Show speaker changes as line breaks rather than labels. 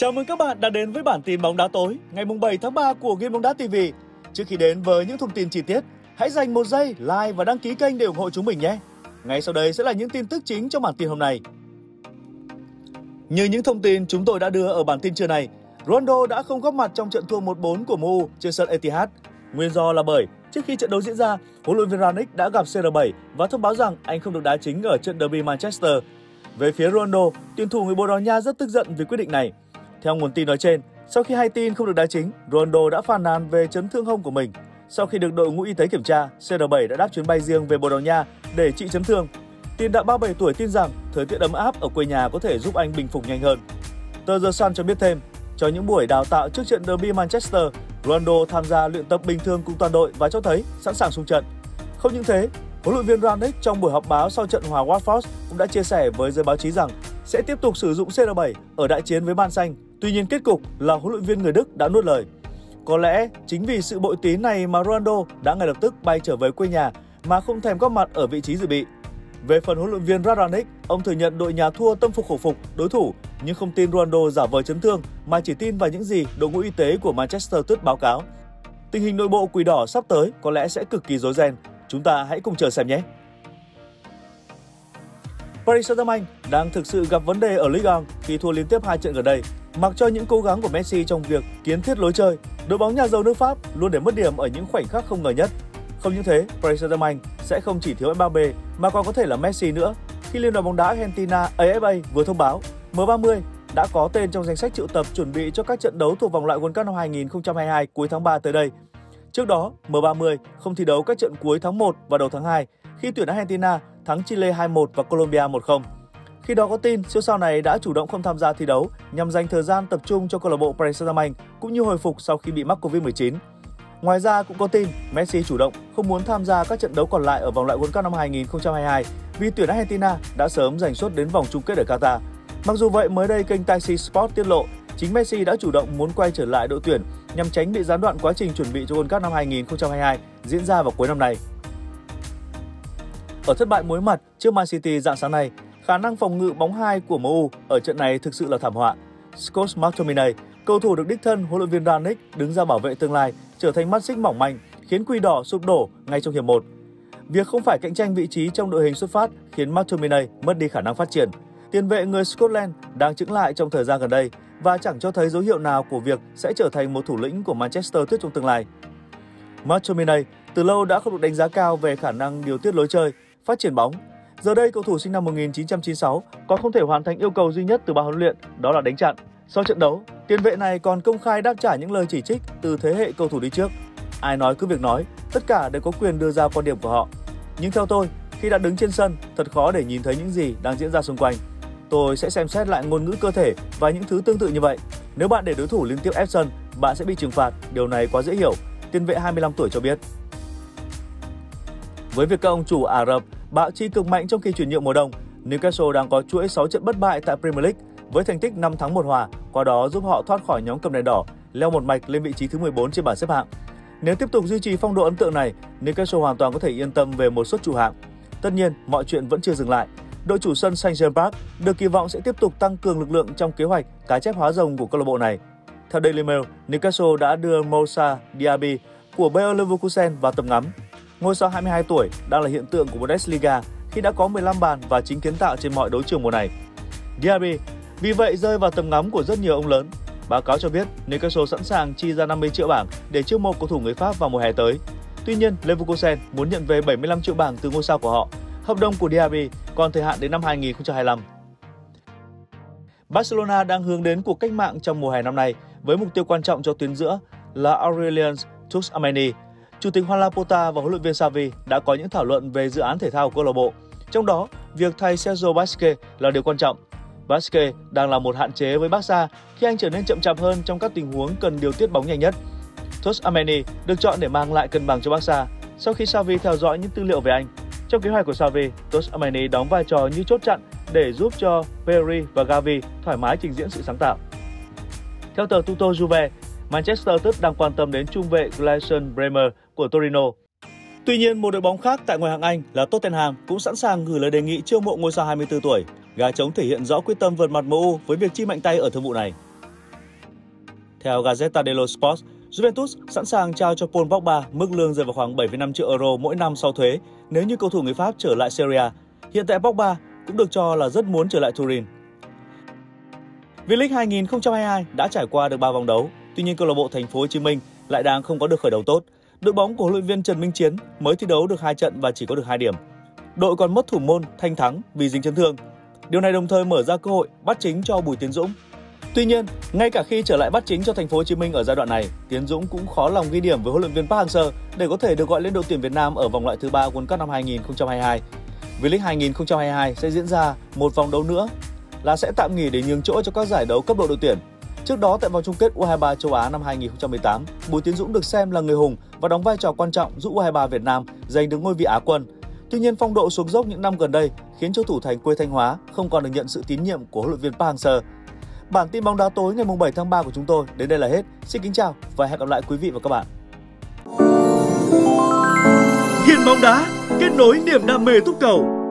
Chào mừng các bạn đã đến với bản tin bóng đá tối ngày 7 tháng 3 của Game Bóng Đá TV. Trước khi đến với những thông tin chi tiết, hãy dành một giây like và đăng ký kênh để ủng hộ chúng mình nhé. Ngay sau đây sẽ là những tin tức chính trong bản tin hôm nay. Như những thông tin chúng tôi đã đưa ở bản tin trưa này, Ronaldo đã không góp mặt trong trận thua 1-4 của MU trên sân Etihad. Nguyên do là bởi trước khi trận đấu diễn ra, huấn luyện viên Rangnick đã gặp CR7 và thông báo rằng anh không được đá chính ở trận derby Manchester. Về phía Ronaldo, tuyển thủ người Bồ Đào Nha rất tức giận vì quyết định này. Theo nguồn tin nói trên, sau khi hay tin không được đá chính, Ronaldo đã phàn nàn về chấn thương hông của mình. Sau khi được đội ngũ y tế kiểm tra, CR7 đã đáp chuyến bay riêng về Bồ Đào Nha để trị chấn thương. Tiền đạo 37 tuổi tin rằng thời tiết ấm áp ở quê nhà có thể giúp anh bình phục nhanh hơn. Tờ The Sun cho biết thêm, cho những buổi đào tạo trước trận derby Manchester, Ronaldo tham gia luyện tập bình thường cùng toàn đội và cho thấy sẵn sàng xung trận. Không những thế, huấn luyện viên Rangnick trong buổi họp báo sau trận hòa Watford cũng đã chia sẻ với giới báo chí rằng sẽ tiếp tục sử dụng CR7 ở đại chiến với Man Xanh. Tuy nhiên kết cục là huấn luyện viên người Đức đã nuốt lời. Có lẽ chính vì sự bội tín này mà Ronaldo đã ngay lập tức bay trở về quê nhà mà không thèm góp mặt ở vị trí dự bị. Về phần huấn luyện viên Rangnick, ông thừa nhận đội nhà thua tâm phục khẩu phục đối thủ nhưng không tin Ronaldo giả vờ chấn thương mà chỉ tin vào những gì đội ngũ y tế của Manchester United báo cáo. Tình hình nội bộ Quỷ Đỏ sắp tới có lẽ sẽ cực kỳ rối ren. Chúng ta hãy cùng chờ xem nhé. Paris Saint-Germain đang thực sự gặp vấn đề ở Ligue 1 khi thua liên tiếp 2 trận gần đây. Mặc cho những cố gắng của Messi trong việc kiến thiết lối chơi, đội bóng nhà giàu nước Pháp luôn để mất điểm ở những khoảnh khắc không ngờ nhất. Không những thế, Paris Saint-Germain sẽ không chỉ thiếu Mbappé mà còn có thể là Messi nữa. Khi Liên đoàn bóng đá Argentina AFA vừa thông báo M30 đã có tên trong danh sách triệu tập chuẩn bị cho các trận đấu thuộc vòng loại World Cup năm 2022 cuối tháng 3 tới đây. Trước đó, M30 không thi đấu các trận cuối tháng 1 và đầu tháng 2 khi tuyển Argentina thắng Chile 2-1 và Colombia 1-0. Khi đó có tin siêu sao này đã chủ động không tham gia thi đấu nhằm dành thời gian tập trung cho câu lạc bộ Paris Saint-Germain cũng như hồi phục sau khi bị mắc Covid-19. Ngoài ra cũng có tin Messi chủ động không muốn tham gia các trận đấu còn lại ở vòng loại World Cup năm 2022 vì tuyển Argentina đã sớm giành suất đến vòng chung kết ở Qatar. Mặc dù vậy, mới đây kênh Taxi Sport tiết lộ chính Messi đã chủ động muốn quay trở lại đội tuyển nhằm tránh bị gián đoạn quá trình chuẩn bị cho World Cup năm 2022 diễn ra vào cuối năm nay. Ở thất bại muối mặt trước Man City rạng sáng nay, khả năng phòng ngự bóng 2 của MU ở trận này thực sự là thảm họa. Scott McTominay, cầu thủ được đích thân huấn luyện viên Rangnick đứng ra bảo vệ tương lai, trở thành mắt xích mỏng manh, khiến Quỷ Đỏ sụp đổ ngay trong hiệp 1. Việc không phải cạnh tranh vị trí trong đội hình xuất phát khiến McTominay mất đi khả năng phát triển. Tiền vệ người Scotland đang chững lại trong thời gian gần đây và chẳng cho thấy dấu hiệu nào của việc sẽ trở thành một thủ lĩnh của Manchester United trong tương lai. McTominay từ lâu đã không được đánh giá cao về khả năng điều tiết lối chơi, phát triển bóng. Giờ đây, cầu thủ sinh năm 1996 còn không thể hoàn thành yêu cầu duy nhất từ ban huấn luyện, đó là đánh chặn. Sau trận đấu, tiền vệ này còn công khai đáp trả những lời chỉ trích từ thế hệ cầu thủ đi trước. Ai nói cứ việc nói, tất cả đều có quyền đưa ra quan điểm của họ. Nhưng theo tôi, khi đã đứng trên sân, thật khó để nhìn thấy những gì đang diễn ra xung quanh. Tôi sẽ xem xét lại ngôn ngữ cơ thể và những thứ tương tự như vậy. Nếu bạn để đối thủ liên tiếp ép sân, bạn sẽ bị trừng phạt, điều này quá dễ hiểu, tiền vệ 25 tuổi cho biết. Với việc các ông chủ Ả Rập bạo chi cực mạnh trong khi chuyển nhượng mùa đông, Newcastle đang có chuỗi 6 trận bất bại tại Premier League với thành tích 5 thắng 1 hòa, qua đó giúp họ thoát khỏi nhóm cầm đèn đỏ, leo một mạch lên vị trí thứ 14 trên bảng xếp hạng. Nếu tiếp tục duy trì phong độ ấn tượng này, Newcastle hoàn toàn có thể yên tâm về một suất trụ hạng. Tất nhiên, mọi chuyện vẫn chưa dừng lại. Đội chủ sân St James Park được kỳ vọng sẽ tiếp tục tăng cường lực lượng trong kế hoạch cá chép hóa rồng của câu lạc bộ này. Theo Daily Mail, Newcastle đã đưa Moussa Diaby của Bayer Leverkusen vào tầm ngắm. Ngôi sao 22 tuổi đang là hiện tượng của Bundesliga khi đã có 15 bàn và chính kiến tạo trên mọi đấu trường mùa này. Diaby vì vậy rơi vào tầm ngắm của rất nhiều ông lớn. Báo cáo cho biết Newcastle sẵn sàng chi ra 50 triệu bảng để chiêu mộ cầu thủ người Pháp vào mùa hè tới. Tuy nhiên, Leverkusen muốn nhận về 75 triệu bảng từ ngôi sao của họ. Hợp đồng của Diaby còn thời hạn đến năm 2025. Barcelona đang hướng đến cuộc cách mạng trong mùa hè năm nay với mục tiêu quan trọng cho tuyến giữa là Aurelien Tchouameni. Chủ tịch Juan Laporta và huấn luyện viên Xavi đã có những thảo luận về dự án thể thao của câu lạc bộ. Trong đó, việc thay Sergio Busquets là điều quan trọng. Busquets đang là một hạn chế với Barca khi anh trở nên chậm chạp hơn trong các tình huống cần điều tiết bóng nhanh nhất. Tchouameni được chọn để mang lại cân bằng cho Barca sau khi Xavi theo dõi những tư liệu về anh. Trong kế hoạch của Xavi, Tchouameni đóng vai trò như chốt chặn để giúp cho Pedri và Gavi thoải mái trình diễn sự sáng tạo. Theo tờ Tutto Juve, Manchester United đang quan tâm đến trung vệ Gleison Bremer của Torino. Tuy nhiên, một đội bóng khác tại ngoại hạng Anh là Tottenham cũng sẵn sàng gửi lời đề nghị chiêu mộ ngôi sao 24 tuổi. Gà trống thể hiện rõ quyết tâm vượt mặt MU với việc chi mạnh tay ở thương vụ này.
Theo Gazzetta dello Sport, Juventus sẵn sàng trao cho Paul Pogba mức lương rơi vào khoảng 7,5 triệu euro mỗi năm sau thuế nếu như cầu thủ người Pháp trở lại Serie A. Hiện tại Pogba cũng được cho là rất muốn trở lại Turin. V-League 2022 đã trải qua được 3 vòng đấu, tuy nhiên câu lạc bộ Thành phố Hồ Chí Minh lại đang không có được khởi đầu tốt. Đội bóng của huấn luyện viên Trần Minh Chiến mới thi đấu được 2 trận và chỉ có được 2 điểm. Đội còn mất thủ môn Thanh Thắng vì dính chấn thương. Điều này đồng thời mở ra cơ hội bắt chính cho Bùi Tiến Dũng. Tuy nhiên, ngay cả khi trở lại bắt chính cho Thành phố Hồ Chí Minh ở giai đoạn này, Tiến Dũng cũng khó lòng ghi điểm với huấn luyện viên Park Hang-seo để có thể được gọi lên đội tuyển Việt Nam ở vòng loại thứ 3 World Cup năm 2022. V-League 2022 sẽ diễn ra một vòng đấu nữa là sẽ tạm nghỉ để nhường chỗ cho các giải đấu cấp độ đội tuyển. Trước đó tại vòng chung kết U23 châu Á năm 2018, Bùi Tiến Dũng được xem là người hùng và đóng vai trò quan trọng giúp U23 Việt Nam giành được ngôi vị Á quân. Tuy nhiên phong độ xuống dốc những năm gần đây khiến cho thủ thành quê Thanh Hóa không còn được nhận sự tín nhiệm của huấn luyện viên Park Hang-seo. Bản tin bóng đá tối ngày 7 tháng 3 của chúng tôi đến đây là hết. Xin kính chào và hẹn gặp lại quý vị và các bạn.
Hiền bóng đá, kết nối niềm đam mê túc cầu.